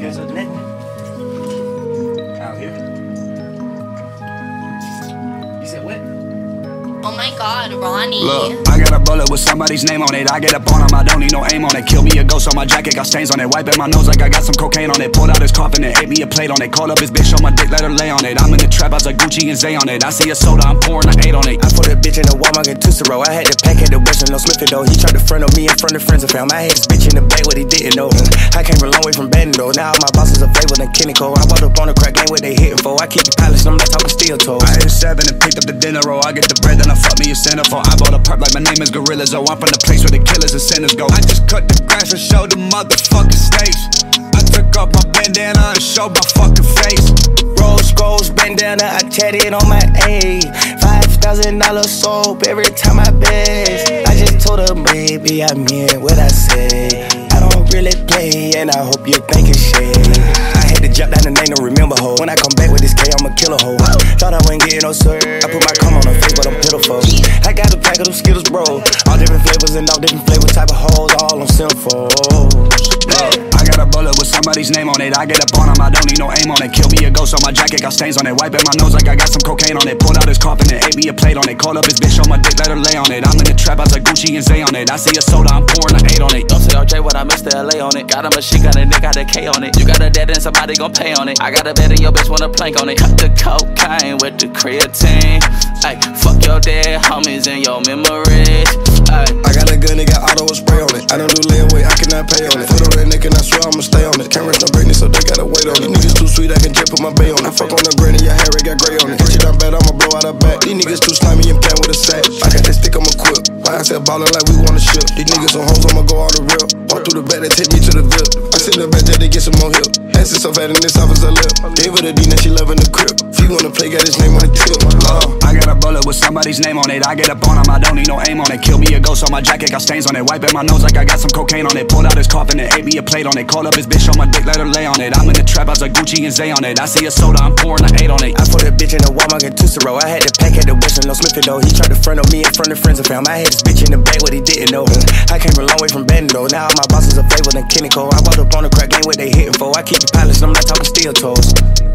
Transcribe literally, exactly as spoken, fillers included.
because of nothing. Out here. You said what? Oh my god, Ronny. Look, I got a bullet with somebody's name on it. I get up on him, I don't need no aim on it. Kill me a ghost on my jacket, got stains on it. Wiping my nose like I got some cocaine on it. Pulled out his coffin and ate me a plate on it. Called up his bitch on my dick, let her lay on it. I'm in the trap, I was like Gucci and Zay on it. I see a soda, I'm pouring, I ate on it. I put a bitch in the Walmart and Tusa roll. I had to pack at the Western, no Smith though. He tried to front of me in front of friends and fam. I had this bitch in the bag, what he didn't know. I came a long way from Bandit though. Now all my bosses are flavor than Kenny Cole. I bought up on the crack game, what they hitting for. I keep the palace, I'm not talking steel toes. I hit seven and picked up the dinner roll. I get the bread, then I fuck me a centerfold. I bought a perp like my name is Gorilla Zoe. I'm from the place where the killers and sinners go. I just cut the grass and showed the motherfucking stage. I took off my bandana and showed my fucking face. Rose goes bandana, I tatted on my A. Five thousand dollars soap every time I best. I just told her, baby, I mean what I say. I don't really play, and I hope you're thinking shit. I had to jump down the name to remember ho. When I come back with this K, I'm a killer ho. Thought I wouldn't get no sir. I put my cum on her face, but I'm pitiful. I got a pack of them Skittles, bro. All different flavors and all different flavor type of hoes, all I'm sinful. Look, I got a bullet with somebody's name on it. I get up on him, I don't need no aim on it. Kill me a ghost on my jacket, got stains on it. Wiping my nose like I got some cocaine on it. Pulled out his coffin and ate me a plate on it. Called up his bitch on my dick, let her lay on it. I'm in the trap, I was like Gucci and Zay on it. I see a soda, I'm pouring, I ate on it. Don't say R J what I missed the L A on it. Got a machine gun and they got a K on it. You got a dead and somebody gon' pay on it. I got a bed and your bitch wanna plank on it. Cut the cocaine with the creatine. Ay, fuck your dead homies and your memories. Ay. I got a gun, they got auto with spray on it. I don't do layaway, I cannot pay on it. Foot on that neck and I swear I'ma stay on it. Cameras no break so they gotta wait on it. These niggas too sweet, I can just put my bay on it. I fuck on the granny, your hair, it got gray on it. Hit you down bad, I'ma blow out her back. These niggas too slimy and playing with a sack. I got that stick, I'ma quip. Why I said ballin' like we wanna ship. These niggas on hoes, I'ma go all the real. Walk through the back, they take me to the VIP. I sit in the back, they get some more help. Ass is so fat in this office, a lip. Gave her the D, now she loving the crib. If you wanna play, got his name on the tip. Oh, I got a bullet with somebody's name on it. I get up on him, I don't need no aim on it. Kill me a ghost on my jacket, got stains on it. Wiping my nose like I got some cocaine on it. Pulled out his coffin and ate me a plate on it. Called up his bitch on my dick, let her lay on it. I'm in the trap, I was like Gucci and Zay on it. I see a soda, I'm pouring, I ate on it. I put a bitch in the Walmart and Tusa roll. I had to pack at the Western, no Smith though. He tried to front of me in front of friends and fam. I had this bitch in the bag, what he didn't know. I came a long way from Bandit though. Now all my bosses are flavor than Kenny Cole. I bought up on the crack game, what they hitting for. I keep the palace, I'm not talking steel toes.